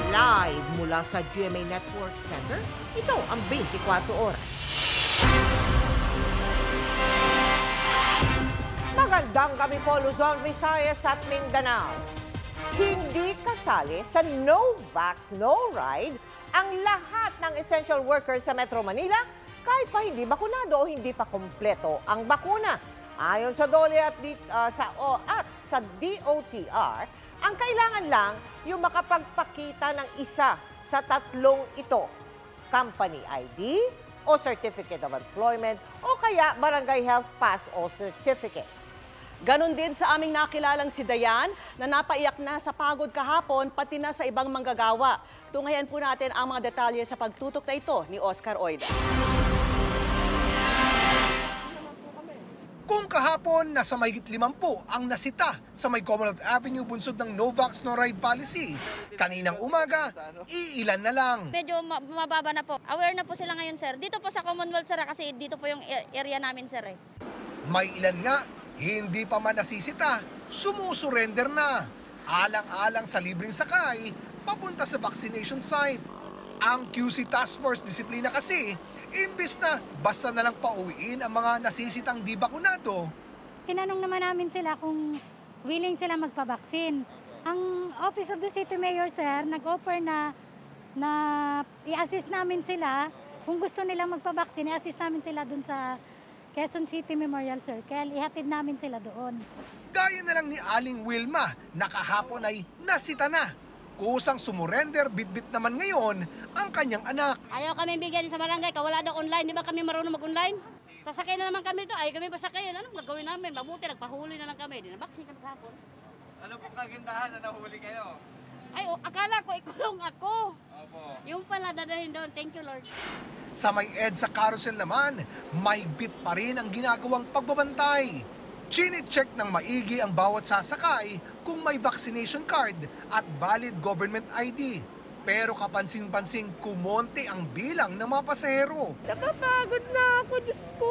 Live mula sa GMA Network Center, ito ang 24 Oras. Magandang gabi po, Luzon, Visayas at Mindanao. Hindi kasali sa No Vax, No Ride ang lahat ng essential workers sa Metro Manila kahit pa hindi bakunado o hindi pa kompleto ang bakuna. Ayon sa DOLE at sa DOTR, ang kailangan lang yung makapagpakita ng isa sa tatlong ito, company ID o Certificate of Employment o kaya Barangay Health Pass o Certificate. Ganon din sa aming nakilalang si Dayan na napaiyak na sa pagod kahapon pati na sa ibang manggagawa. Tunghayan po natin ang mga detalye sa pagtutok na ito ni Oscar Oida. Kung kahapon, nasa mahigit 50 ang nasita sa may Commonwealth Avenue bunsod ng No Vax, No Ride policy. Kaninang umaga, iilan na lang. Medyo mababa na po. Aware na po sila ngayon, sir. Dito po sa Commonwealth, sir, kasi dito po yung area namin, sir. May ilan nga, hindi pa man nasisita, sumusurrender na. Alang-alang sa libreng sakay, papunta sa vaccination site. Ang QC Task Force Disiplina kasi, imbis na basta na lang pauwiin ang mga nasisitang di bakunado. Tinanong naman namin sila kung willing sila magpabaksin. Ang Office of the City Mayor, sir, nag-offer na i-assist namin sila. Kung gusto nilang magpabaksin, i-assist namin sila dun sa Quezon City Memorial Circle. Ihatid namin sila doon. Gaya na lang ni Aling Wilma, nakahapon ay nasita na. Kusang sumurrender, bitbit naman ngayon ang kanyang anak. Ayaw kami bigyan sa barangay, wala daw online. Di ba kami marunong mag-online? Sasakay na naman kami ito. Ayaw kami pasakay. Anong gagawin namin? Mabuti, nagpahuli na lang kami. Dinabaksin kami kahapon. Ano pong kagandahan na nahuli kayo? Ay, akala ko ikulong ako. Opo. Yung pala dadahin doon. Thank you, Lord. Sa may EDSA carousel naman, may bit pa rin ang ginagawang pagbabantay. Chine-check ng maigi ang bawat sasakay kung may vaccination card at valid government ID. Pero kapansin-pansing kumonti ang bilang ng mga pasahero. Nakapagod na ako, Diyos ko.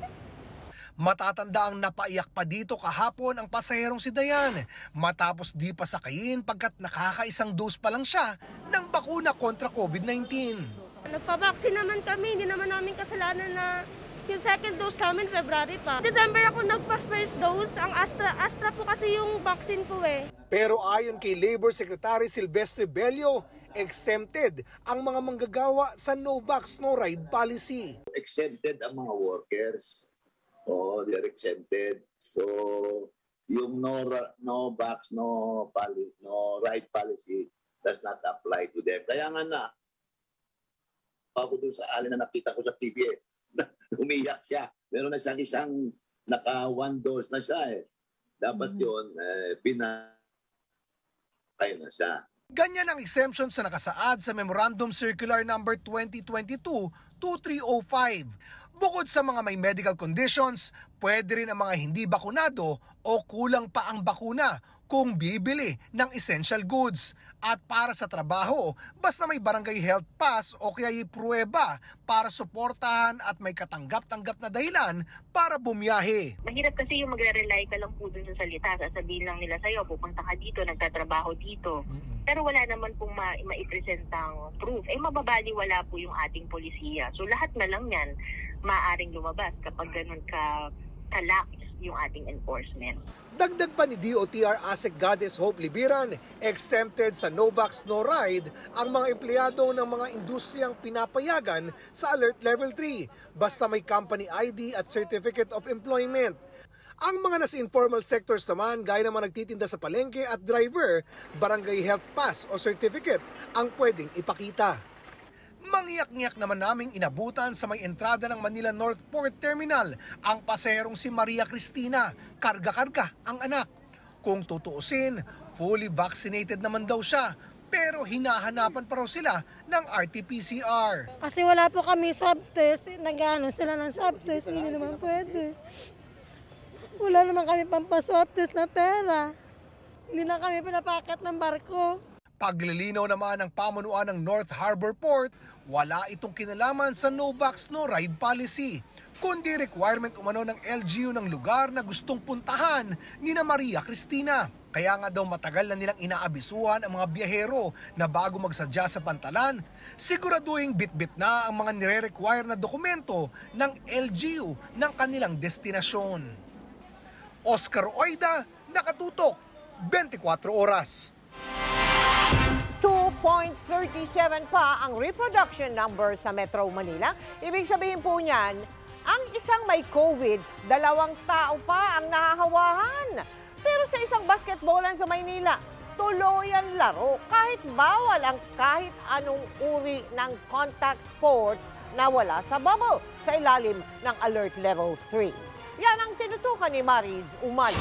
Matatanda ang napaiyak pa dito kahapon ang pasaherong si Dayan matapos di pa sakayin pagkat nakakaisang dose pa lang siya ng bakuna kontra COVID-19. Nagpabaksin naman kami, hindi naman namin kasalanan na yung second dose namin February pa. December ako nagpa-first dose, ang Astra po kasi yung vaccine ko eh. Pero ayon kay Labor Secretary Silvestre Bello, exempted ang mga manggagawa sa No Vax, No Ride policy. Exempted ang mga workers. Oh, they're exempted. So, yung no vax, no ride policy does not apply to them. Kaya nga na, ako dun sa alin na nakita ko sa TV, umiyak siya. Meron na siyang isang naka-one dose na siya eh. Dapat yun, pinakay na siya. Ganyan ang exemption sa nakasaad sa Memorandum Circular No. 2022-2305. Bukod sa mga may medical conditions, pwede rin ang mga hindi bakunado o kulang pa ang bakuna kung bibili ng essential goods. At para sa trabaho, basta may barangay health pass o kaya ipruweba para suportahan at may katanggap-tanggap na dahilan para bumiyahe. Mahirap kasi yung magre-rely ka lang po dun sa salita. Sasabihin lang nila sa'yo, pupunta ka dito, nagtatrabaho dito. Pero wala naman pong maipresentang proof. Mababaliwala po yung ating polisiya. So lahat na lang yan maaaring lumabas kapag ganun ka-lax yung ating enforcement. Dagdag pa ni DOTR ASEC Goddess Hope Libiran, exempted sa No Vax, No Ride ang mga empleyado ng mga industriyang pinapayagan sa Alert Level 3 basta may company ID at Certificate of Employment. Ang mga nasa informal sectors naman, gaya naman nagtitinda sa palengke at driver, barangay health pass o certificate ang pwedeng ipakita. Mangiyak-ngiyak naman naming inabutan sa may entrada ng Manila North Port Terminal ang pasaherong si Maria Cristina. Karga-karga ang anak. Kung tutuusin, fully vaccinated naman daw siya, pero hinahanapan pa raw sila ng RT-PCR. Kasi wala po kami swab test. Nag-ano sila ng swab test. Hindi naman pwede. Wala naman kami pampaswab test na pera. Hindi na kami pinapakat ng barko. Paglilinaw naman ng pamunuan ng North Harbor Port, wala itong kinalaman sa No Vax, No Ride policy, kundi requirement umano ng LGU ng lugar na gustong puntahan ni na Maria Cristina. Kaya nga daw matagal na nilang inaabisuhan ang mga biyahero na bago magsadya sa pantalan, siguraduhin bitbit na ang mga nire-require na dokumento ng LGU ng kanilang destinasyon. Oscar Oida, nakatutok, 24 oras. 2.37 pa ang reproduction number sa Metro Manila. Ibig sabihin po niyan, ang isang may COVID, 2 tao pa ang nahahawahan. Pero sa isang basketballan sa Maynila, tuloy ang laro kahit bawal ang kahit anong uri ng contact sports na wala sa bubble sa ilalim ng Alert Level 3. Yan ang tinutukan ni Mariz Umali.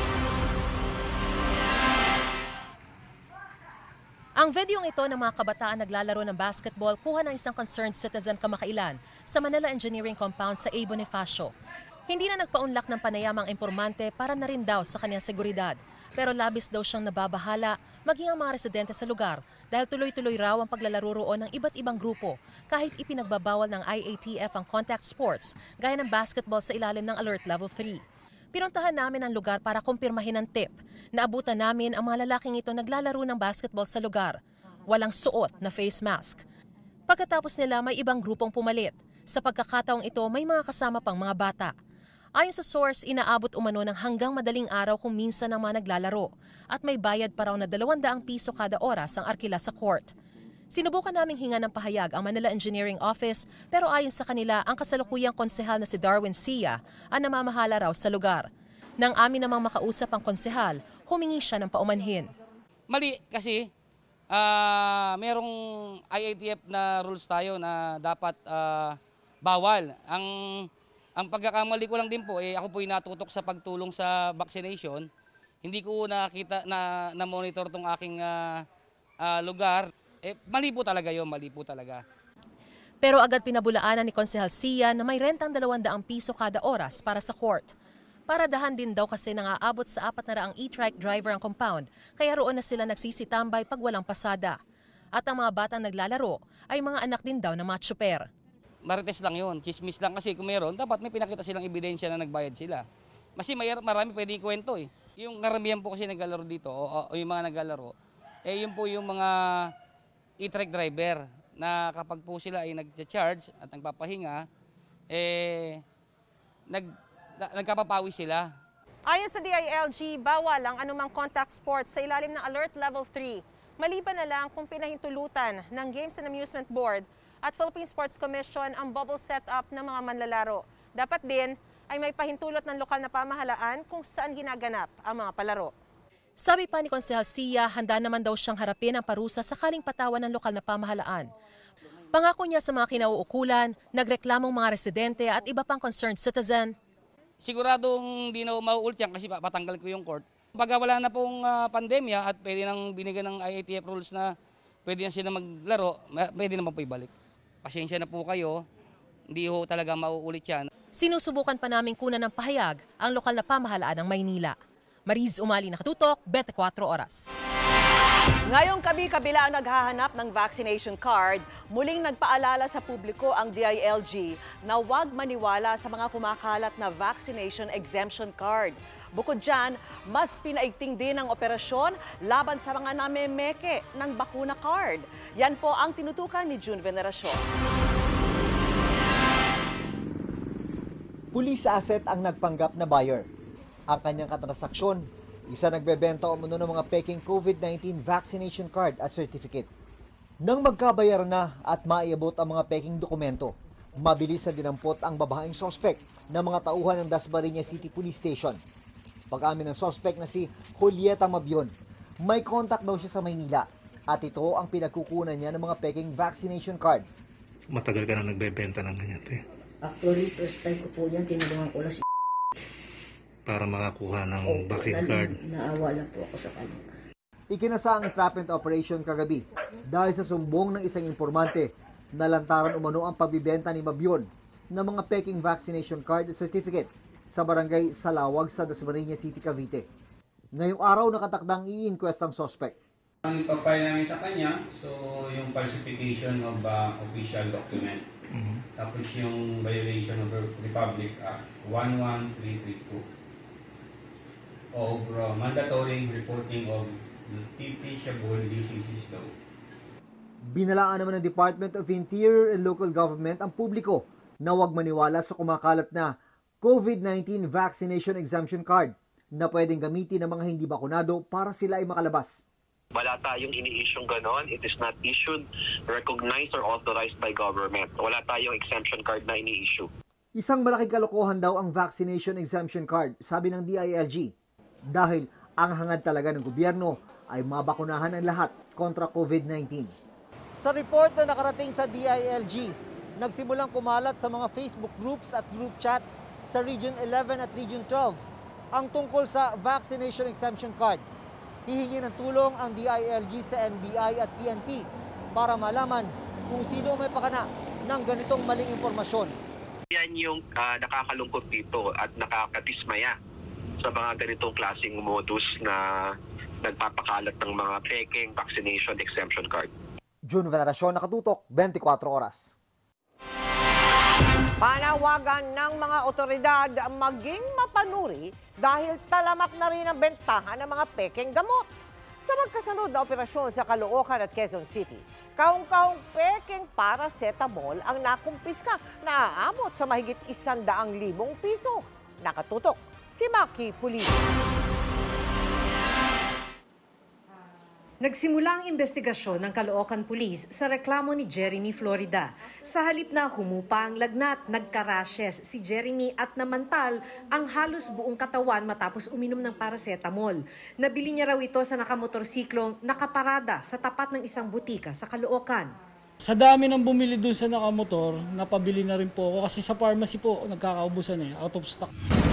Ang videong ito ng mga kabataan naglalaro ng basketball kuha ng isang concerned citizen kamakailan sa Manila Engineering Compound sa A. Bonifacio. Hindi na nagpaunlak ng panayamang impormante para na rin daw sa kanyang seguridad. Pero labis daw siyang nababahala maging ang mga residente sa lugar dahil tuloy-tuloy raw ang paglalaro roon ng iba't ibang grupo kahit ipinagbabawal ng IATF ang contact sports gaya ng basketball sa ilalim ng Alert Level 3. Pinuntahan namin ang lugar para kumpirmahin ang tip. Naabutan namin ang mga lalaking ito naglalaro ng basketball sa lugar. Walang suot na face mask. Pagkatapos nila may ibang grupong pumalit. Sa pagkakataong ito may mga kasama pang mga bata. Ayon sa source, inaabot umano ng hanggang madaling araw kung minsan ang mga naglalaro at may bayad pa raw na 200 piso kada oras ang arkila sa court. Sinubukan naming hinga ng pahayag ang Manila Engineering Office pero ayon sa kanila ang kasalukuyang konsehal na si Darwin Sia ang namamahala raw sa lugar. Nang amin namang makausap ang konsehal, humingi siya ng paumanhin. Mali kasi merong IATF na rules tayo na dapat bawal. Ang pagkakamali ko lang din po, ako po natutok sa pagtulong sa vaccination. Hindi ko nakita na monitor tong aking lugar. Mali po talaga yun, mali po talaga. Pero agad pinabulaanan ni Konsehal Sia na may rentang 200 piso kada oras para sa court. Paradahan din daw kasi nangaabot sa 400 e-trike driver ang compound, kaya roon na sila nagsisitambay pag walang pasada. At ang mga batang naglalaro ay mga anak din daw ng mga tsuper. Marites lang yun, chismis lang kasi kung meron, dapat may pinakita silang ebidensya na nagbayad sila. Kasi marami pwedeng kwento eh. Yung karamihan po kasi naglalaro dito, o yung mga naglalaro, yun po yung mga e-trike driver na kapag po sila ay nag-charge at nagpapahinga, nagkapapawi sila. Ayon sa DILG, bawal ang anumang contact sports sa ilalim ng Alert Level 3. Maliban na lang kung pinahintulutan ng Games and Amusement Board at Philippine Sports Commission ang bubble setup ng mga manlalaro. Dapat din ay may pahintulot ng lokal na pamahalaan kung saan ginaganap ang mga palaro. Sabi pa ni Konsehal Sia, handa naman daw siyang harapin ang parusa sakaling patawan ng lokal na pamahalaan. Pangako niya sa mga kinauukulan, nagreklamong mga residente at iba pang concerned citizen. Siguradong di na mauulit yan kasi patanggal ko yung court. Pag wala na pong pandemya at pwede nang binigyan ng IATF rules na pwede na sila maglaro, pwede naman po ibalik. Pasensya na po kayo, hindi ho talaga mauulit yan. Sinusubukan pa namin kunan ng pahayag ang lokal na pamahalaan ng Maynila. Mariz Umali, nakatutok, 24 oras. Ngayong kabi-kabila ang naghahanap ng vaccination card, muling nagpaalala sa publiko ang DILG na huwag maniwala sa mga kumakalat na vaccination exemption card. Bukod dyan, mas pinaigting din ang operasyon laban sa mga namemeke ng bakuna card. Yan po ang tinutukan ni June Veneracion. Police asset ang nagpanggap na buyer. Ang kanyang katransaksyon, isa nagbebenta umano ng mga peking COVID-19 vaccination card at certificate. Nang magkabayar na at maiabot ang mga peking dokumento, mabilis na dinampot ang babaeng sospek ng mga tauhan ng Dasmariñas City Police Station. Pag-amin ng sospek na si Julieta Mabion, may contact daw siya sa Maynila at ito ang pinagkukunan niya ng mga peking vaccination card. Matagal ka na nagbebenta ng ganyan, te? Actually, first time ko po yan, tinulungan ko lang si para makakuha ng vaccine card. Naawa lang po ako sa kanya. Ikinasa ang entrapment operation kagabi dahil sa sumbong ng isang informante na lantaran umano ang pagbibenta ni Mabion ng mga peking vaccination card at certificate sa barangay Salawag sa Dasmariñas City, Cavite. Ngayong araw nakatakdang i-inquest ang suspect. Ang ipapay namin sa kanya, so yung falsification of official document. Tapos yung violation of the Republic Act 11332. of mandatory reporting of notifiable diseases law. Binalaan naman ng Department of Interior and Local Government ang publiko na huwag maniwala sa kumakalat na COVID-19 vaccination exemption card na pwedeng gamitin ng mga hindi bakunado para sila ay makalabas. Wala tayong ini-issue ganon. It is not issued, recognized, or authorized by government. Wala tayong exemption card na ini-issue. Isang malaking kalokohan daw ang vaccination exemption card, sabi ng DILG. Dahil ang hangad talaga ng gobyerno ay mabakunahan ang lahat kontra COVID-19. Sa report na nakarating sa DILG, nagsimulang kumalat sa mga Facebook groups at group chats sa Region 11 at Region 12 ang tungkol sa vaccination exemption card. Hihingi ng tulong ang DILG sa NBI at PNP para malaman kung sino may pakana ng ganitong maling impormasyon. Yan yung nakakalungkot dito at nakakatismaya sa mga ganitong klaseng modus na nagpapakalat ng mga peking vaccination exemption card. June Veneracion, Nakatutok, 24 Oras. Panawagan ng mga otoridad maging mapanuri dahil talamak na rin ang bentahan ng mga pekeng gamot. Sa magkasunod na operasyon sa Caloocan at Quezon City, kaung-kaung pekeng paracetamol ang nakumpiska na aabot sa mahigit 100,000 piso. Nakatutok si Maki Pulido. Nagsimula ang investigasyon ng Caloocan Police sa reklamo ni Jeremy Florida. Sa halip na humupa ang lagnat, nagkarashes si Jeremy at namantal ang halos buong katawan matapos uminom ng paracetamol. Nabili niya raw ito sa nakamotorsiklong nakaparada sa tapat ng isang butika sa Caloocan. Sa dami ng bumili doon sa nakamotor, napabili na rin po ako kasi sa pharmacy po nagkakaubusan out of stock.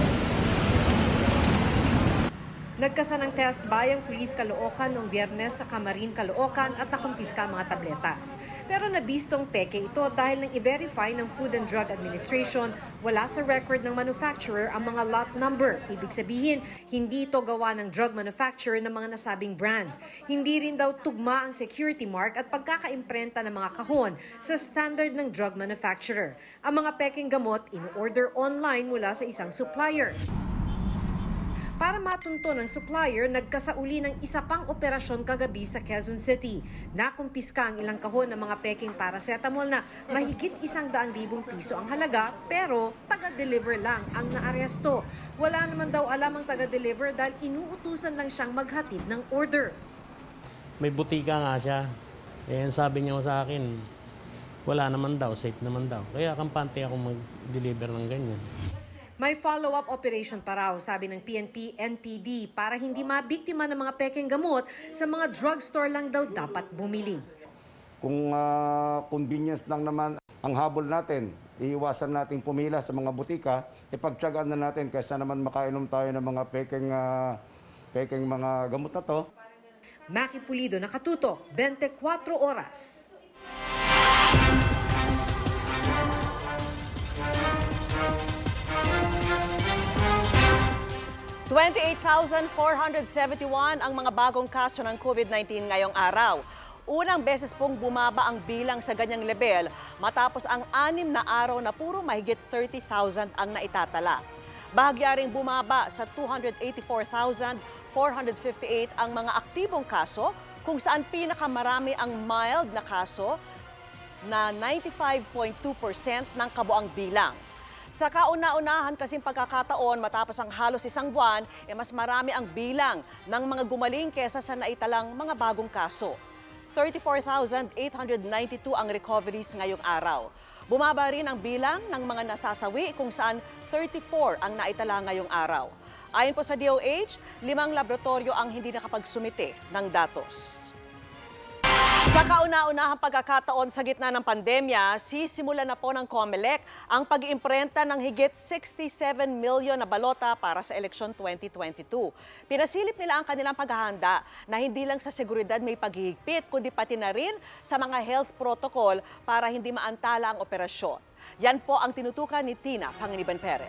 Nagkasa ng test bayang Police Caloocan noong Biyernes sa Camarin, Caloocan at nakumpiska ang mga tabletas. Pero nabistong peke ito dahil nang i-verify ng Food and Drug Administration, wala sa record ng manufacturer ang mga lot number. Ibig sabihin, hindi ito gawa ng drug manufacturer ng mga nasabing brand. Hindi rin daw tugma ang security mark at pagkakaimprenta ng mga kahon sa standard ng drug manufacturer. Ang mga peking gamot in-order online mula sa isang supplier. Para matunto ng supplier, nagkasauli ng isa pang operasyon kagabi sa Quezon City. Nakumpiska ang ilang kahon ng mga peking paracetamol na mahigit 100,000 piso ang halaga, pero taga-deliver lang ang naaresto. Wala naman daw alam ang taga-deliver dahil inuutusan lang siyang maghatid ng order. May butika nga siya. Eh, sabi niya sa akin, wala naman daw, safe naman daw. Kaya kampante ako mag-deliver ng ganyan. May follow-up operation pa raw, sabi ng PNP, NPD, para hindi mabiktima ng mga peking gamot, sa mga drugstore lang daw dapat bumili. Kung convenience lang naman ang habol natin, iiwasan natin pumila sa mga butika, ipagtyagaan na natin kaysa naman makainom tayo ng mga peking mga gamot na to. Maki Pulido, Nakatutok, 24 Oras. $28,471 ang mga bagong kaso ng COVID-19 ngayong araw. Unang beses pong bumaba ang bilang sa ganyang level matapos ang 6 na araw na puro mahigit 30,000 ang naitatala. Bahagyaring bumaba sa 284,458 ang mga aktibong kaso, kung saan pinakamarami ang mild na kaso na 95.2% ng kabuang bilang. Sa kauna-unahan kasing pagkakataon matapos ang halos isang buwan, mas marami ang bilang ng mga gumaling kesa sa naitalang mga bagong kaso. 34,892 ang recoveries ngayong araw. Bumaba rin ang bilang ng mga nasasawi kung saan 34 ang naitala ngayong araw. Ayon po sa DOH, 5 laboratorio ang hindi nakapagsumite ng datos. Sa kauna-unahang pagkakataon sa gitna ng pandemya, sisimulan na po ng COMELEC ang pag-iimprenta ng higit 67 million na balota para sa eleksyon 2022. Pinasilip nila ang kanilang paghahanda na hindi lang sa seguridad may paghihigpit, kundi pati na rin sa mga health protocol para hindi maantala ang operasyon. Yan po ang tinutukan ni Tina Panginiban Perez.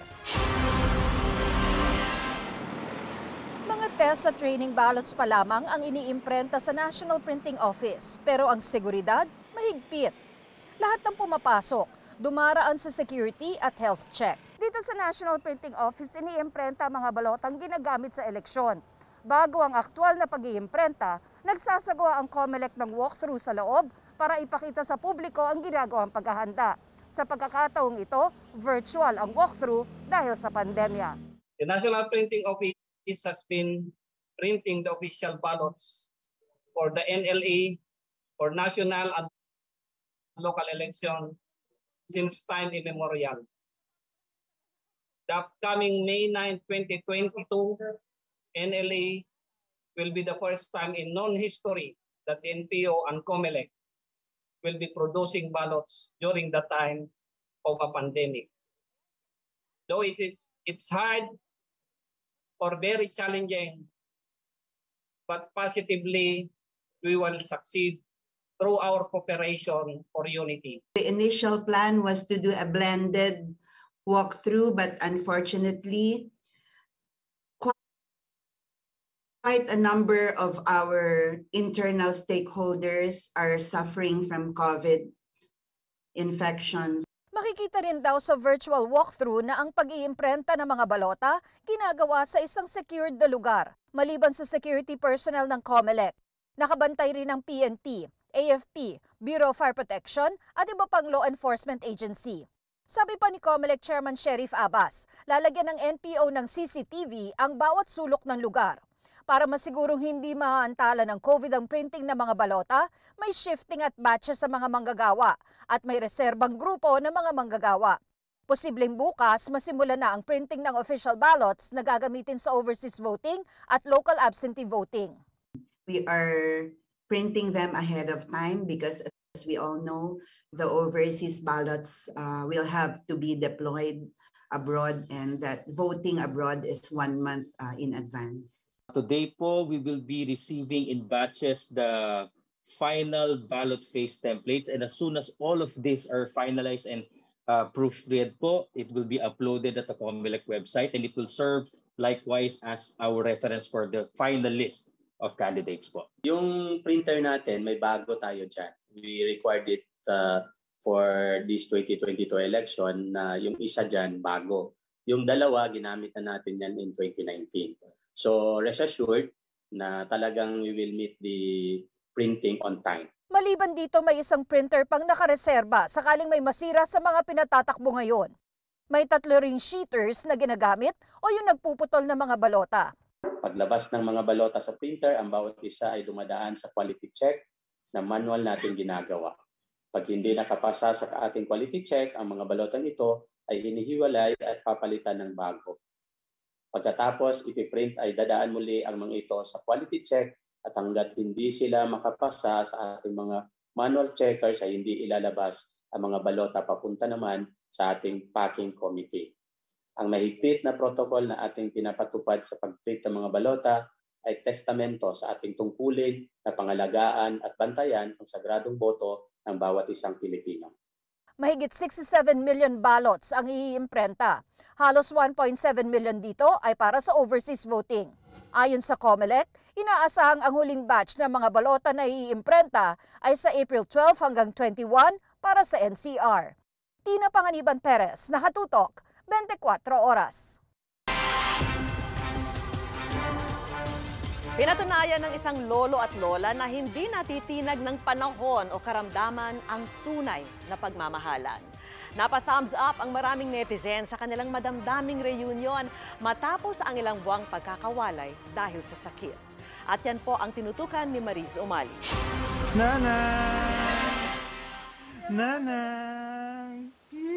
Mga test sa training ballots pa lamang ang iniimprenta sa National Printing Office. Pero ang seguridad, mahigpit. Lahat ng pumapasok, dumaraan sa security at health check. Dito sa National Printing Office, iniimprenta ang mga balotang ginagamit sa eleksyon. Bago ang aktwal na pag-iimprenta, nagsasagawa ang COMELEC ng walkthrough sa loob para ipakita sa publiko ang ginagawang paghahanda. Sa pagkakataong ito, virtual ang walkthrough dahil sa pandemya. The National Printing Office has been printing the official ballots for the NLA, for national and local election since time immemorial. The upcoming May 9, 2022 NLA will be the first time in known history that the NPO and COMELEC will be producing ballots during the time of a pandemic. Though it's hard or very challenging, but positively we will succeed through our cooperation for unity. The initial plan was to do a blended walkthrough, but unfortunately, quite a number of our internal stakeholders are suffering from COVID infections. Makikita rin daw sa virtual walkthrough na ang pag-iimprenta ng mga balota ginagawa sa isang secured na lugar, maliban sa security personnel ng COMELEC. Nakabantay rin ng PNP, AFP, Bureau of Fire Protection at iba pang law enforcement agency. Sabi pa ni COMELEC Chairman Sheriff Abbas, lalagyan ng NPO ng CCTV ang bawat sulok ng lugar. Para masigurong hindi maantala ng COVID ang printing ng mga balota, may shifting at batches sa mga manggagawa at may reserbang grupo ng mga manggagawa. Posibleng bukas masimula na ang printing ng official ballots na gagamitin sa overseas voting at local absentee voting. We are printing them ahead of time because, as we all know, the overseas ballots will have to be deployed abroad, and that voting abroad is 1 month in advance. Today po, we will be receiving in batches the final ballot face templates, and as soon as all of these are finalized and proofread po, it will be uploaded at the COMELEC website, and it will serve likewise as our reference for the final list of candidates po. Yung printer natin, may bago tayo dyan. We required it for this 2022 election na yung isa dyan bago. Yung dalawa, ginamit na natin yan in 2019. So rest assured na talagang we will meet the printing on time. Maliban dito, may isang printer pang nakareserba sakaling may masira sa mga pinatatakbo ngayon. May 3 ring sheeters na ginagamit o yung nagpuputol ng mga balota. Paglabas ng mga balota sa printer, ang bawat isa ay dumadaan sa quality check na manual natin ginagawa. Pag hindi nakapasa sa ating quality check, ang mga balotang ito ay hinihiwalay at papalitan ng bago. Pagkatapos, ipiprint ay dadaan muli ang mga ito sa quality check at hanggat hindi sila makapasa sa ating mga manual checkers ay hindi ilalabas ang mga balota papunta naman sa ating packing committee. Ang mahigpit na protocol na ating pinapatupad sa pag-print ng mga balota ay testamento sa ating tungkulin na pangalagaan at bantayan ang sagradong boto ng bawat isang Pilipino. Mahigit 67 million ballots ang iimprenta. Halos 1.7 million dito ay para sa overseas voting. Ayon sa COMELEC, inaasahang ang huling batch ng mga balota na iimprenta ay sa April 12 hanggang 21 para sa NCR. Tina Panganiban Perez, Nakatutok, 24 Oras. Pinatunayan ng isang lolo at lola na hindi natitinag ng panahon o karamdaman ang tunay na pagmamahalan. Napa-thumbs up ang maraming netizen sa kanilang madamdaming reunion matapos ang ilang buwang pagkakawalay dahil sa sakit. At yan po ang tinutukan ni Mariz Umali. Nanay! Nanay!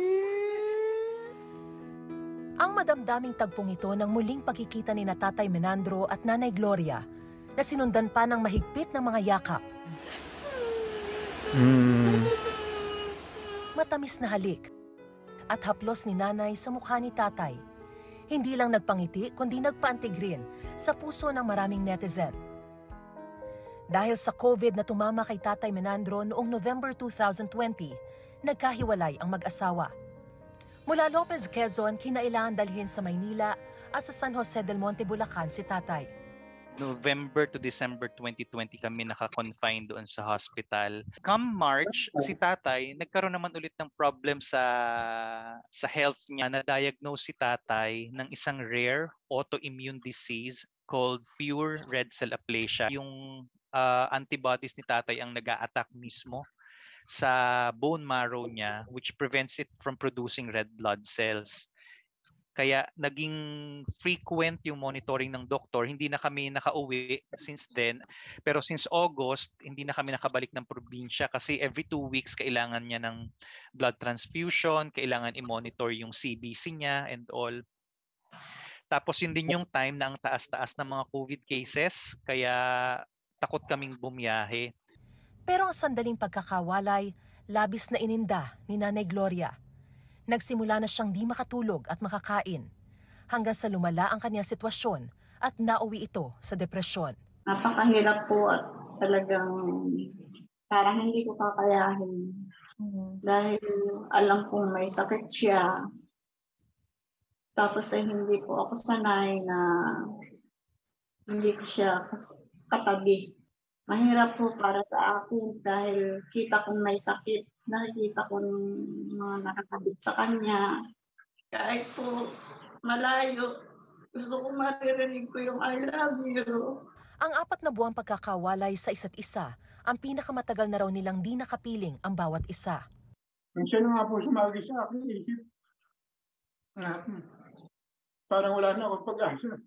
Ang madamdaming tagpong ito ng muling pagkikita ni Tatay Menandro at Nanay Gloria na sinundan pa ng mahigpit na mga yakap. Matamis na halik at haplos ni Nanay sa mukha ni Tatay. Hindi lang nagpangiti kundi nagpaantig rin sa puso ng maraming netizen. Dahil sa COVID na tumama kay Tatay Menandro noong November 2020, nagkahiwalay ang mag-asawa. Mula Lopez, Quezon, kinailangan dalhin sa Maynila at sa San Jose del Monte, Bulacan si Tatay. November to December 2020 kami naka-confine doon sa hospital. Come March, si tatay, nagkaroon naman ulit ng problem sa health niya. Na-diagnose si tatay ng isang rare autoimmune disease called pure red cell aplasia. Yung antibodies ni tatay ang nag-a-attack mismo sa bone marrow niya, which prevents it from producing red blood cells. Kaya naging frequent yung monitoring ng doktor. Hindi na kami nakauwi since then. Pero since August, hindi na kami nakabalik ng probinsya kasi every 2 weeks kailangan niya ng blood transfusion, kailangan i-monitor yung CBC niya and all. Tapos yun din yung time na ang taas-taas ng mga COVID cases, kaya takot kaming bumiyahe. Pero ang sandaling pagkakawalay, labis na ininda ni Nanay Gloria. Nagsimula na siyang di makatulog at makakain hanggang sa lumala ang kanyang sitwasyon at nauwi ito sa depresyon. Napakahirap po at talagang parang hindi ko kakayahin. Dahil alam kong may sakit siya. Tapos ay hindi po ako sanay na hindi ko siya katabi. Mahirap po para sa akin dahil kita kong may sakit. Nakikita ko mga nakakabit sa kanya. Kahit po malayo, gusto ko maririnig ko yung I love you. Ang 4 na buwang pagkakawalay sa isa't isa, ang pinakamatagal na raw nilang di nakapiling ang bawat isa. Siya na nga po sumagi sa akin, isip. Parang wala na akong pag-asa.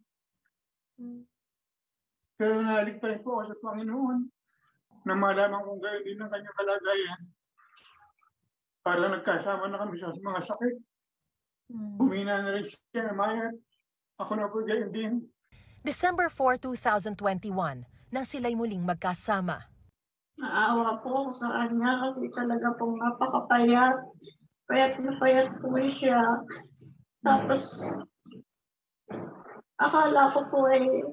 Pero nalig pa rin po ako sa Panginoon na malaman kong gayon din ang kanyang kalagayan. Parang nagkasama na kami sa mga sakit. Humina na rin siya na mayat. Ako na po gayon din. December 4, 2021, nang sila'y muling magkasama. Naawa po ako sa kanya kasi talaga pong napakapayat. Payat na payat po siya. Tapos, akala ko po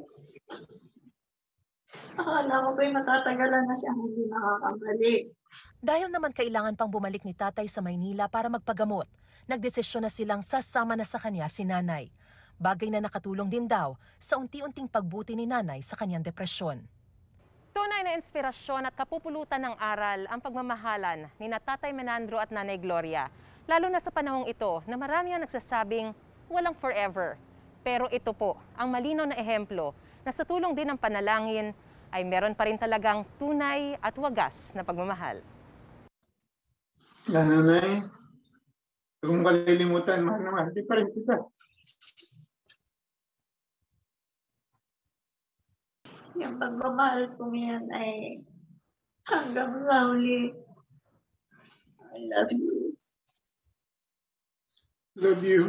matatagalan na siya hindi nakakabalik. Dahil naman kailangan pang bumalik ni tatay sa Maynila para magpagamot, nagdesisyon na silang sasama na sa kanya si nanay. Bagay na nakatulong din daw sa unti-unting pagbuti ni nanay sa kanyang depresyon. Tunay na inspirasyon at kapupulutan ng aral ang pagmamahalan ni Tatay Menandro at Nanay Gloria. Lalo na sa panahong ito na marami ang nagsasabing walang forever. Pero ito po ang malinaw na ehemplo na sa tulong din ng panalangin ay meron pa rin talagang tunay at wagas na pagmamahal. Nanay, huwag mong kalilimutan, mahal na mahal, di pa rin kita. Yung pagmamahal kong yan ay hanggang sa huli. I love you. Love you.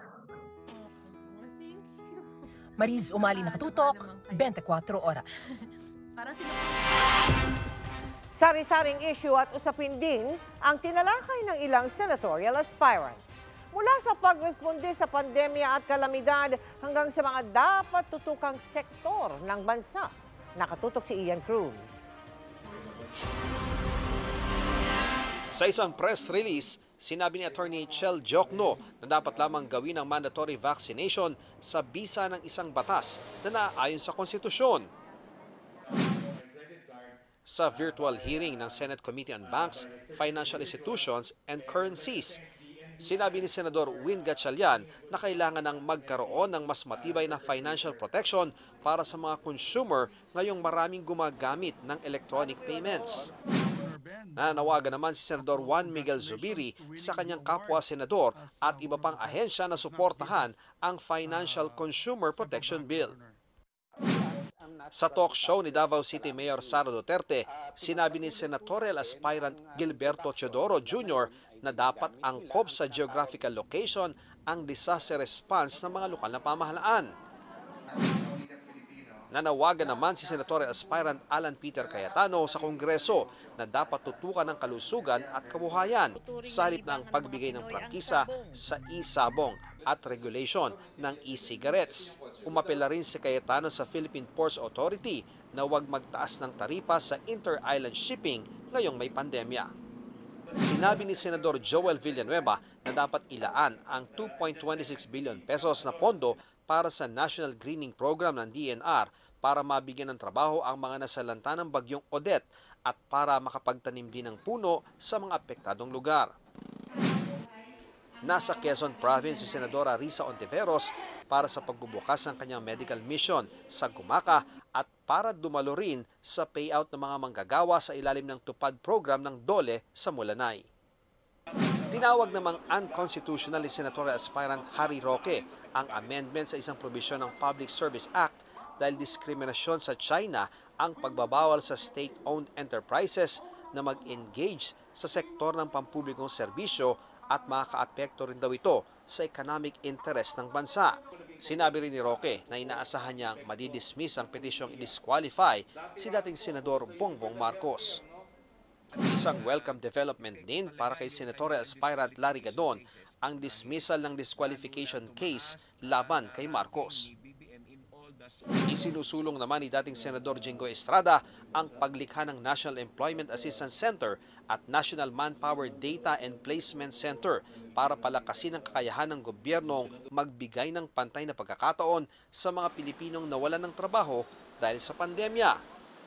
Mariz Umali nakatutok, 24 oras. Sari-saring issue at usapin din ang tinalakay ng ilang senatorial aspirant. Mula sa pagresponde sa pandemya at kalamidad hanggang sa mga dapat tutukang sektor ng bansa. Nakatutok si Ian Cruz. Sa isang press release, sinabi ni Attorney Chel Jokno na dapat lamang gawin ang mandatory vaccination sa bisa ng isang batas na naaayon sa konstitusyon. Sa virtual hearing ng Senate Committee on Banks, Financial Institutions and Currencies, sinabi ni Senador Win Gatchalian na kailangan ng magkaroon ng mas matibay na financial protection para sa mga consumer ngayong maraming gumagamit ng electronic payments. Nanawagan naman si Senador Juan Miguel Zubiri sa kanyang kapwa-senador at iba pang ahensya na suportahan ang Financial Consumer Protection Bill. Sa talk show ni Davao City Mayor Sara Duterte, sinabi ni Senatorial Aspirant Gilberto Teodoro Jr. na dapat angkop sa geographical location ang disaster response ng mga lokal na pamahalaan. Nanawagan naman si Senatorial Aspirant Alan Peter Cayetano sa Kongreso na dapat tutukan ng kalusugan at kabuhayan sa halip ng pagbigay ng prangkisa sa e-sabong at regulation ng e-cigarettes. Umapela rin si Cayetano sa Philippine Ports Authority na huwag magtaas ng taripa sa inter-island shipping ngayong may pandemya. Sinabi ni Senador Joel Villanueva na dapat ilaan ang 2.26 billion pesos na pondo para sa National Greening Program ng DNR para mabigyan ng trabaho ang mga nasalanta ng bagyong Odette at para makapagtanim din ng puno sa mga apektadong lugar. Nasa Quezon Province si Senadora Risa Ontiveros para sa pagbubukas ng kanyang medical mission sa Gumaca at para dumalo rin sa payout ng mga manggagawa sa ilalim ng tupad program ng DOLE sa Mulanay. Tinawag namang unconstitutional ni senatorial aspirant Harry Roque ang amendment sa isang probisyon ng Public Service Act dahil diskriminasyon sa China ang pagbabawal sa state-owned enterprises na mag-engage sa sektor ng pampublikong serbisyo at makakaapekto rin daw ito sa economic interest ng bansa. Sinabi rin ni Roque na inaasahan niyang madidismiss ang petisyong i-disqualify si dating Senador Bongbong Marcos. Isang welcome development din para kay senatorial aspirant Larry Gadon ang dismissal ng disqualification case laban kay Marcos. Isinusulong naman ni dating Senador Jingo Estrada ang paglikha ng National Employment Assistance Center at National Manpower Data and Placement Center para palakasin ang kakayahan ng gobyernong magbigay ng pantay na pagkakataon sa mga Pilipinong nawalan ng trabaho dahil sa pandemya.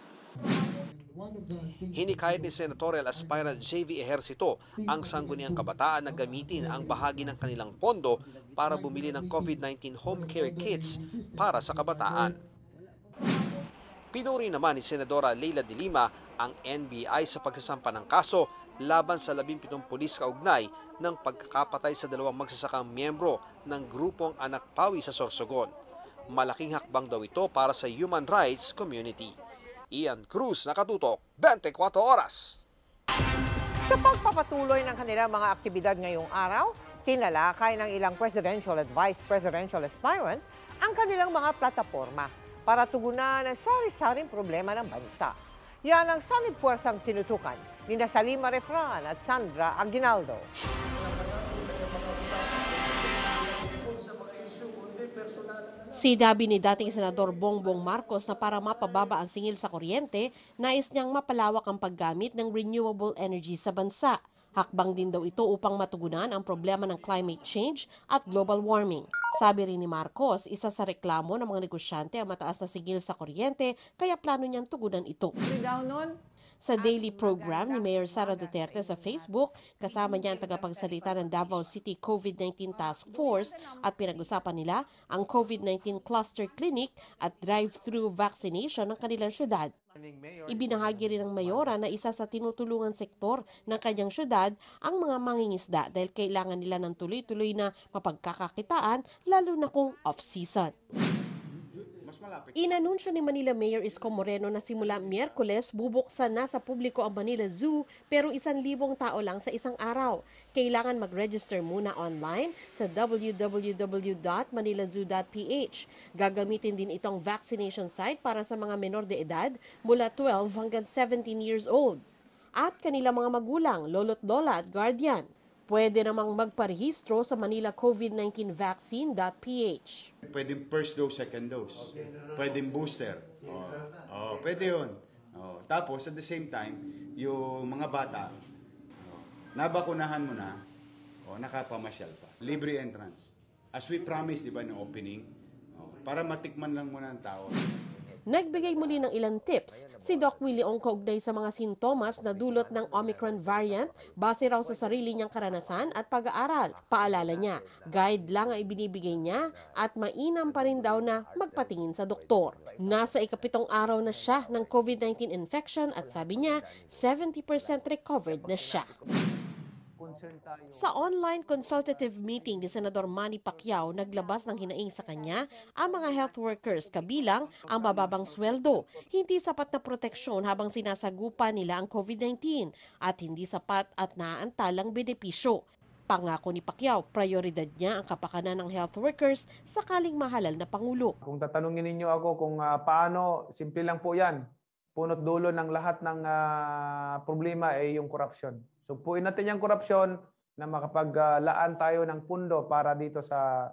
Hinikayat ni senatorial aspirant JV Ejercito ang sangguniang kabataan na gamitin ang bahagi ng kanilang pondo para bumili ng COVID-19 home care kits para sa kabataan. Pinuri naman ni Senadora Leila de Lima ang NBI sa pagsasampa ng kaso laban sa 17 pulis kaugnay ng pagkakapatay sa 2 magsasakang miyembro ng grupong Anak Pawi sa Sorsogon. Malaking hakbang daw ito para sa human rights community. Ian Cruz, Nakatutok, 24 Oras. Sa pagpapatuloy ng kanilang mga aktibidad ngayong araw, tinalakay ng ilang presidential at vice presidential aspirant ang kanilang mga plataporma para tugunan ang sari-saring problema ng bansa. Yan ang sanib-puwersang tinutukan ni Salima Refran at Sandra Aguinaldo. Sinabi ni dating Senador Bongbong Marcos na para mapababa ang singil sa kuryente, nais niyang mapalawak ang paggamit ng renewable energy sa bansa. Hakbang din daw ito upang matugunan ang problema ng climate change at global warming. Sabi rin ni Marcos, isa sa reklamo ng mga negosyante ang mataas na singil sa kuryente, kaya plano niyang tugunan ito. Sa daily program ni Mayor Sara Duterte sa Facebook, kasama niya ang tagapagsalita ng Davao City COVID-19 Task Force at pinag-usapan nila ang COVID-19 Cluster Clinic at drive-thru vaccination ng kanilang syudad. Ibinahagi rin ng mayora na isa sa tinutulungan sektor ng kanyang syudad ang mga mangingisda dahil kailangan nila ng tuloy-tuloy na mapagkakakitaan lalo na kung off-season. Inanunsyo ni Manila Mayor Isko Moreno na simula Miyerkules bubuksan na sa publiko ang Manila Zoo pero 1,000 tao lang sa isang araw. Kailangan mag-register muna online sa www.manilazoo.ph. Gagamitin din itong vaccination site para sa mga menor de edad mula 12 hanggang 17 years old. At kanilang mga magulang, lolo't lola at guardian. Pwede namang magparehistro sa manilacovid19vaccine.ph. Pwedeng first dose, second dose. Pwedeng booster. Pwede yun. Tapos, at the same time, yung mga bata, nabakunahan mo na, nakapamasyal pa. Libre entrance. As we promised, di ba, ng opening, para matikman lang muna ng tao. Nagbigay muli ng ilang tips si Doc Willie Ong kaugnay sa mga sintomas na dulot ng Omicron variant base raw sa sarili niyang karanasan at pag-aaral. Paalala niya, guide lang ang ibinibigay niya at mainam pa rin daw na magpatingin sa doktor. Nasa ika-7 araw na siya ng COVID-19 infection at sabi niya 70% recovered na siya. Sa online consultative meeting ni Senador Manny Pacquiao, naglabas ng hinaing sa kanya ang mga health workers kabilang ang bababang sweldo, hindi sapat na proteksyon habang sinasagupa nila ang COVID-19 at hindi sapat at naaantalang benepisyo. Pangako ni Pacquiao, prioridad niya ang kapakanan ng health workers sakaling mahalal na Pangulo. Kung tatanungin ninyo ako kung paano, simple lang po yan. Punot dulo ng lahat ng problema ay yung korupsyon. So puin natin yung korupsyon na makapaglaan tayo ng pundo para dito sa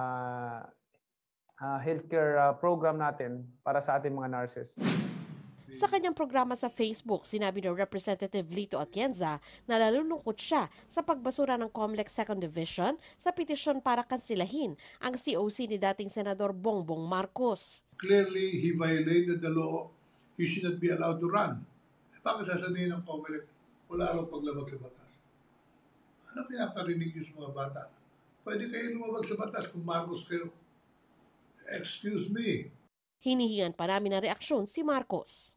healthcare program natin para sa ating mga nurses. Sa kanyang programa sa Facebook, sinabi ng Representative Lito Atienza na nalulungkot siya sa pagbasura ng COMELEC 2nd Division sa petisyon para kansilahin ang COC ni dating Senador Bongbong Marcos. Clearly, he violated the law. He should not be allowed to run. Bakit sasabihin ng COMELEC, wala raw paglabag sa batas? Ano pinaparinig niyo sa mga bata? Pwede kayo lumabag sa batas kung Marcos kayo. Excuse me. Hinihingan pa namin ng reaksyon si Marcos.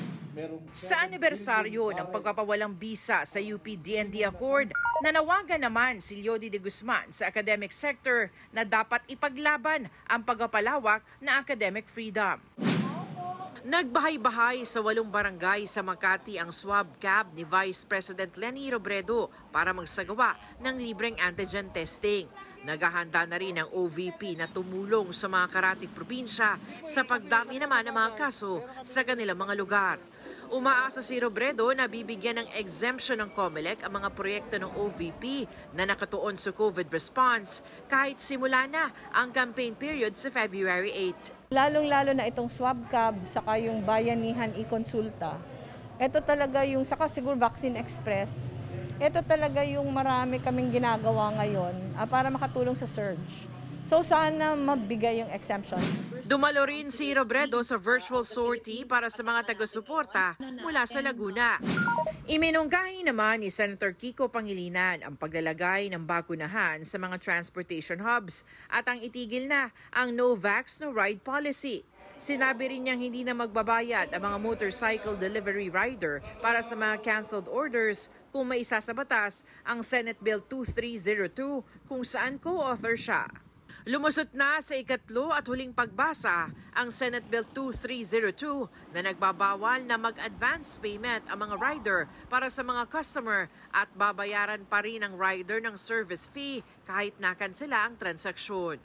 Sa anibersaryo ng pagpapawalang bisa sa UP-DND Accord, nanawagan naman si Leody de Guzman sa academic sector na dapat ipaglaban ang pagpapalawak na academic freedom. Nagbahay-bahay sa 8 barangay sa Makati ang swab cab ni Vice President Leni Robredo para magsagawa ng libreng antigen testing. Naghahanda na rin ang OVP na tumulong sa mga karatig probinsya sa pagdami naman ng mga kaso sa kanilang mga lugar. Umaasa si Robredo na bibigyan ng exemption ng COMELEC ang mga proyekto ng OVP na nakatuon sa COVID response kahit simula na ang campaign period sa February 8. Lalong-lalo na itong swab cab, saka yung bayanihan i-konsulta. Ito talaga yung, saka siguro Vaccine Express. Ito talaga yung marami kaming ginagawa ngayon para makatulong sa surge. So sana mabigay yung exemption. Dumalo rin si Robredo sa virtual sortie para sa mga taga-suporta mula sa Laguna. Iminungkahi naman ni Senator Kiko Pangilinan ang paglalagay ng bakunahan sa mga transportation hubs at ang itigil na ang no vax, no ride policy. Sinabi rin niyang hindi na magbabayad ang mga motorcycle delivery rider para sa mga canceled orders kung may isa sa batas ang Senate Bill 2302 kung saan co-author siya. Lumusot na sa ikatlo at huling pagbasa ang Senate Bill 2302 na nagbabawal na mag-advance payment ang mga rider para sa mga customer at babayaran pa rin ang rider ng service fee kahit nakansela ang transaksyon.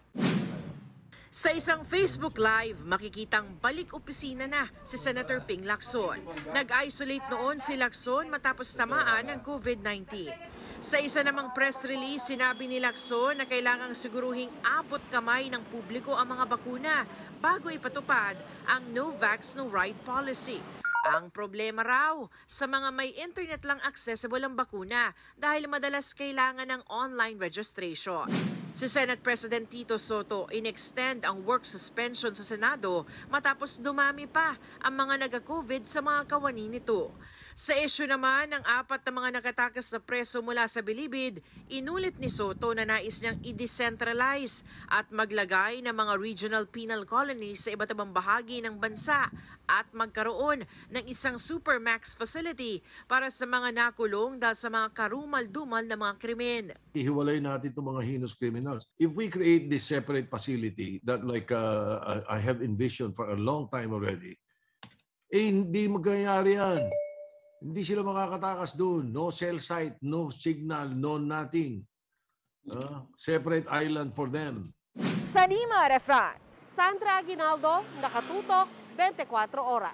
Sa isang Facebook Live, makikitang balik opisina na si Senator Ping Lacson. Nag-isolate noon si Lacson matapos tamaan ng COVID-19. Sa isa namang press release, sinabi ni Lacson na kailangang siguruhing abot kamay ng publiko ang mga bakuna bago ipatupad ang no vax, no ride policy. Ang problema raw sa mga may internet lang accessible ang bakuna dahil madalas kailangan ng online registration. Si Senate President Tito Soto in-extend ang work suspension sa Senado matapos dumami pa ang mga nagka-COVID sa mga kawani nito. Sa issue naman ng 4 na mga nakatakas na preso mula sa Bilibid, inulit ni Soto na nais niyang i-decentralize at maglagay ng mga regional penal colonies sa iba't ibang bahagi ng bansa at magkaroon ng isang supermax facility para sa mga nakulong dahil sa mga karumal-dumal na mga krimen. Ihiwalay natin itong mga heinous criminals. If we create this separate facility that I have envisioned for a long time already, hindi magyayari yan. Hindi sila makakatakas doon. No cell site, no signal, no nothing. Separate island for them. Sanima Refran. Sandra Aguinaldo, nakatutok, 24 oras.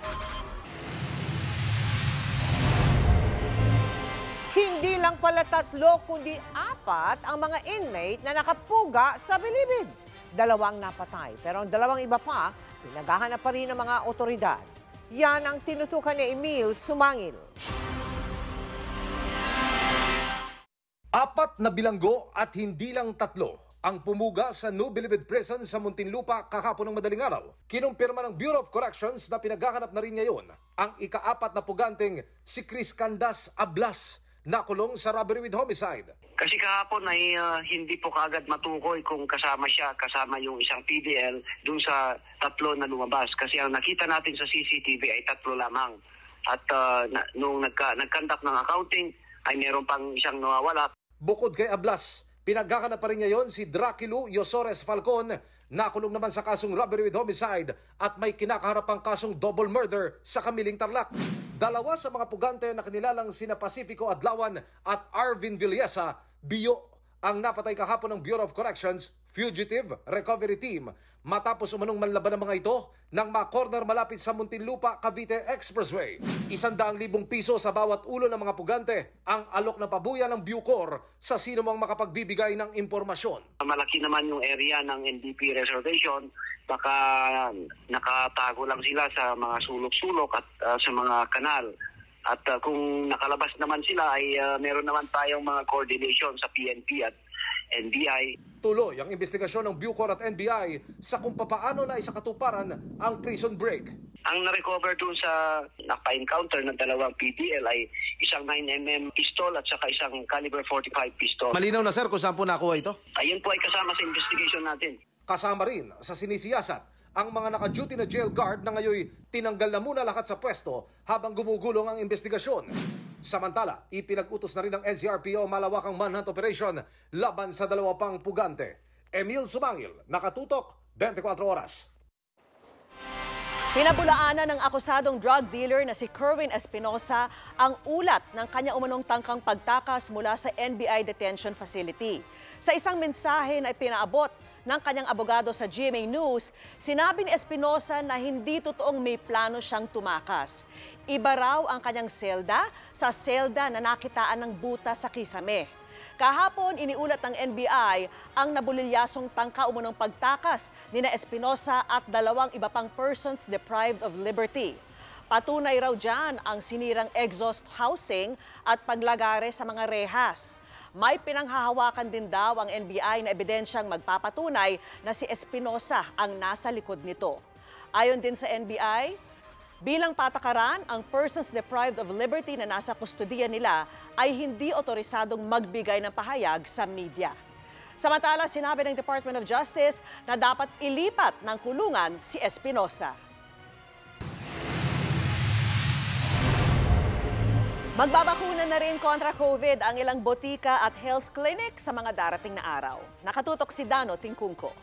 Hindi lang pala 3 kundi 4 ang mga inmate na nakapuga sa Bilibid. 2 napatay, pero ang 2 iba pa, pinaghahanap pa rin ng mga otoridad. Yan ang tinutukan ni Emil Sumangil. 4 na bilanggo at hindi lang 3 ang pumuga sa New Bilibid Prison sa Muntinlupa kahapon ng madaling araw. Kinumpirma ng Bureau of Corrections na pinaghahanap na rin ngayon ang ika-4 na puganteng si Chris Candas Ablas, nakulong sa robbery with homicide. Kasi kahapon ay hindi po kaagad matukoy kung kasama siya, kasama yung isang PDL dun sa 3 na lumabas. Kasi ang nakita natin sa CCTV ay 3 lamang. At nung nag-conduct ng accounting ay meron pang isang nawawala. Bukod kay Ablas, pinaghahanap pa rin ngayon si Dracilu Yosores Falcon, nakulong naman sa kasong robbery with homicide at may kinakaharapang kasong double murder sa Kamiling Tarlac. 2 sa mga pugante na kinilalang sina Pacifico Adlawan at Arvin Villesa, biyo ang napatay kahapon ng Bureau of Corrections Fugitive Recovery Team matapos umanong manlaban ng mga ito nang ma-corner malapit sa Muntinlupa, Cavite Expressway. 100,000 piso sa bawat ulo ng mga pugante ang alok na pabuya ng Bucor sa sino mang makapagbibigay ng impormasyon. Malaki naman yung area ng NDP reservation baka nakatago lang sila sa mga sulok-sulok at sa mga kanal. At kung nakalabas naman sila ay meron naman tayong mga coordination sa PNP at NBI. Tuloy ang investigasyon ng Bucor at NBI sa kung papaano na isakatuparan ang prison break. Ang na-recover doon sa naka-encounter ng dalawang PDL ay isang 9mm pistol at saka isang caliber 45 pistol. Malinaw na sir kung saan po nakuha ito? Ayun po ay kasama sa investigation natin. Kasama rin sa sinisiyasat ang mga naka-duty na jail guard na ngayon tinanggal na muna lahat sa pwesto habang gumugulong ang investigasyon. Samantala, ipinag-utos na rin ng NCRPO malawakang manhunt operation laban sa dalawa pang pugante. Emil Sumangil, nakatutok, 24 oras. Pinabulaanan ng akusadong drug dealer na si Kerwin Espinosa ang ulat ng kanya umanong tangkang pagtakas mula sa NBI detention facility. Sa isang mensahe na ipinaabot ng kanyang abogado sa GMA News, sinabi ni Espinosa na hindi totoong may plano siyang tumakas. Iba raw ang kanyang selda sa selda na nakitaan ng buta sa kisame. Kahapon, iniulat ng NBI ang nabulilyasong tangka umunong pagtakas ni Espinosa at dalawang iba pang persons deprived of liberty. Patunay raw dyan ang sinirang exhaust housing at paglagare sa mga rehas. May pinanghahawakan din daw ang NBI na ebidensyang magpapatunay na si Espinosa ang nasa likod nito. Ayon din sa NBI, bilang patakaran, ang persons deprived of liberty na nasa kustudiya nila ay hindi otorisadong magbigay ng pahayag sa media. Samantala, sinabi ng Department of Justice na dapat ilipat ng kulungan si Espinosa. Magbabakuna na rin kontra COVID ang ilang botika at health clinic sa mga darating na araw. Nakatutok si Dano Tingkungko.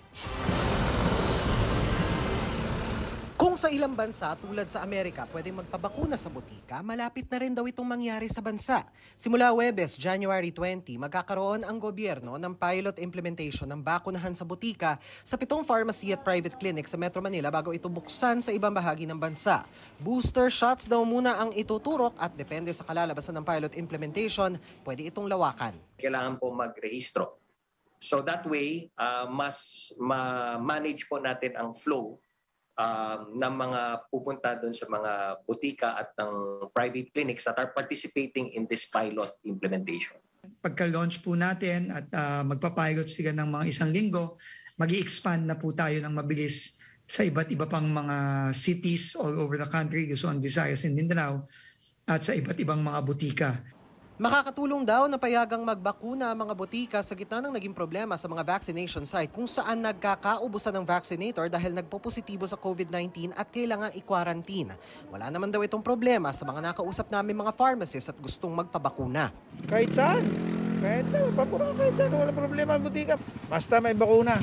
Kung sa ilang bansa tulad sa Amerika pwedeng magpabakuna sa botika, malapit na rin daw itong mangyari sa bansa. Simula Huwebes, January 20, magkakaroon ang gobyerno ng pilot implementation ng bakunahan sa botika sa 7 pharmacy at private clinic sa Metro Manila bago ito buksan sa ibang bahagi ng bansa. Booster shots daw muna ang ituturok at depende sa kalalabasan ng pilot implementation, pwede itong lawakan. Kailangan po magrehistro. So that way, mas ma-manage po natin ang flow ng mga pupunta doon sa mga butika at ng private clinics that are participating in this pilot implementation. Pagka-launch po natin at magpapilot sila ng mga 1 linggo, mag-i-expand na po tayo ng mabilis sa iba't iba pang mga cities all over the country, Luzon, Visayas, and Mindanao, at sa iba't ibang mga butika. Makakatulong daw na payagang magbakuna ang mga botika sa gitna ng naging problema sa mga vaccination site kung saan nagkakaubusan ng vaccinator dahil nagpopositibo sa COVID-19 at kailangan i-quarantine. Wala naman daw itong problema sa mga nakausap namin mga pharmacists at gustong magpabakuna. Kahit saan. Kahit saan. Wala problema ang botika. Basta may bakuna.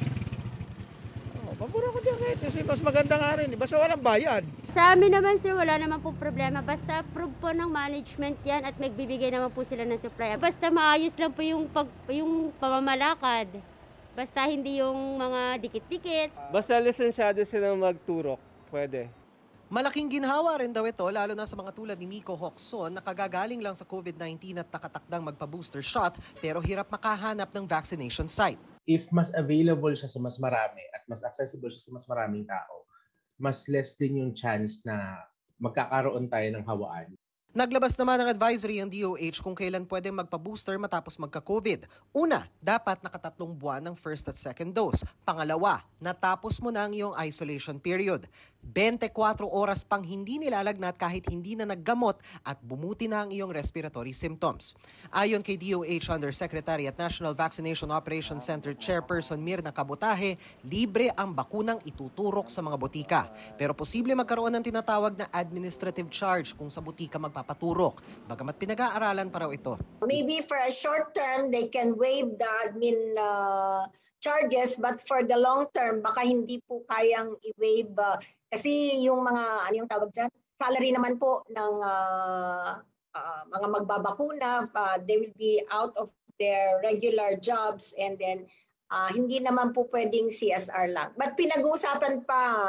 Pabura ko dyan kasi mas maganda nga rin. Basta walang bayad. Sa amin naman sir, wala naman po problema. Basta approve po ng management yan at magbibigay naman po sila ng supply. Basta maayos lang po yung pamamalakad. Basta hindi yung mga dikit-dikit. Basta lisensyado silang magturok, pwede. Malaking ginhawa rin daw ito lalo na sa mga tulad ni Miko Hokson na kagagaling lang sa COVID-19 at nakatakdang magpa-booster shot pero hirap makahanap ng vaccination site. If mas available siya sa mas marami at mas accessible siya sa mas maraming tao, mas less din yung chance na magkakaroon tayo ng hawaan. Naglabas naman ng advisory ang DOH kung kailan pwedeng magpa-booster matapos magka-COVID. Una, dapat naka3 buwan ng first at second dose. Pangalawa, natapos mo na ang iyong isolation period. 24 oras pang hindi nilalagnat kahit hindi na naggamot at bumuti na ang iyong respiratory symptoms. Ayon kay DOH Undersecretary at National Vaccination Operations Center Chairperson Mirna Kabutahe, libre ang bakunang ituturok sa mga botika. Pero posible magkaroon ng tinatawag na administrative charge kung sa botika magpapaturok. Bagamat pinag-aaralan pa raw ito. Maybe for a short term, they can waive the admin charges, but for the long term, baka hindi po kayang i-waive kasi yung mga, yung tawag dyan, salary naman po ng mga magbabakuna, they will be out of their regular jobs and then hindi naman po pwedeng CSR lang. But pinag-uusapan pa.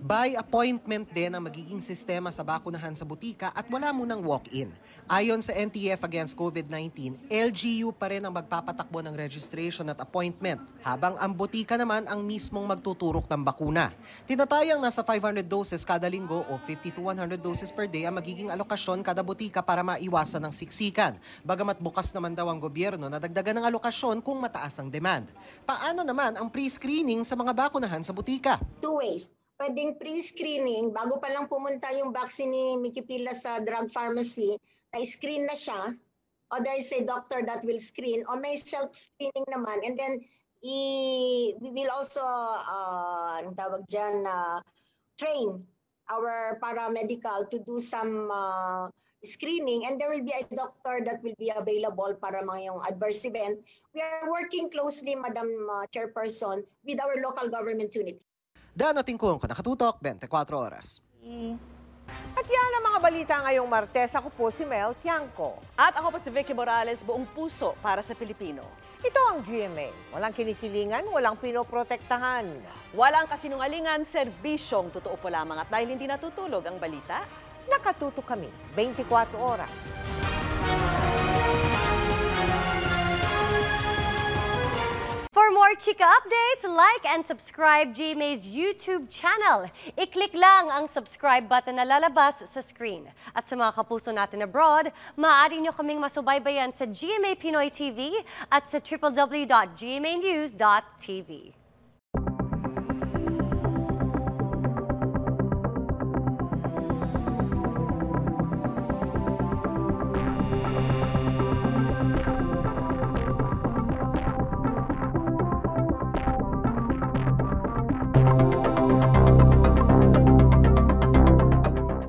By appointment din ang magiging sistema sa bakunahan sa butika at wala munang walk-in. Ayon sa NTF against COVID-19, LGU pa rin ang magpapatakbo ng registration at appointment, habang ang butika naman ang mismong magtuturok ng bakuna. Tinatayang nasa 500 doses kada linggo o 50 to 100 doses per day ang magiging alokasyon kada butika para maiwasan ng siksikan. Bagamat bukas naman daw ang gobyerno na dagdagan ng alokasyon kung mataas ang demand. Paano naman ang pre-screening sa mga bakunahan sa butika? Two ways. Pwedeng pre-screening, bago pa lang pumunta yung vaccine ni Mickey Pila sa drug pharmacy, na-screen na siya, o there is a doctor that will screen, o may self-screening naman. And then, we will also, anong tawag dyan, train our paramedical to do some screening, and there will be a doctor that will be available para mga yung adverse event. We are working closely, Madam Chairperson, with our local government unit. Daan natin kung nakatutok, 24 oras. At yan ang mga balita ngayong Martes. Ako po si Mel Tiangco. At ako po si Vicky Morales, buong puso para sa Pilipino. Ito ang GMA. Walang kinikilingan, walang pinoprotektahan. Walang kasinungalingan, serbisyong totoo po lamang. At dahil hindi natutulog ang balita, nakatutok kami 24 oras. For more chika updates, like and subscribe GMA's YouTube channel. I-click lang ang subscribe button na lalabas sa screen. At sa mga kapuso natin abroad, maaari nyo kaming masubaybayan sa GMA Pinoy TV at sa www.gmanews.tv.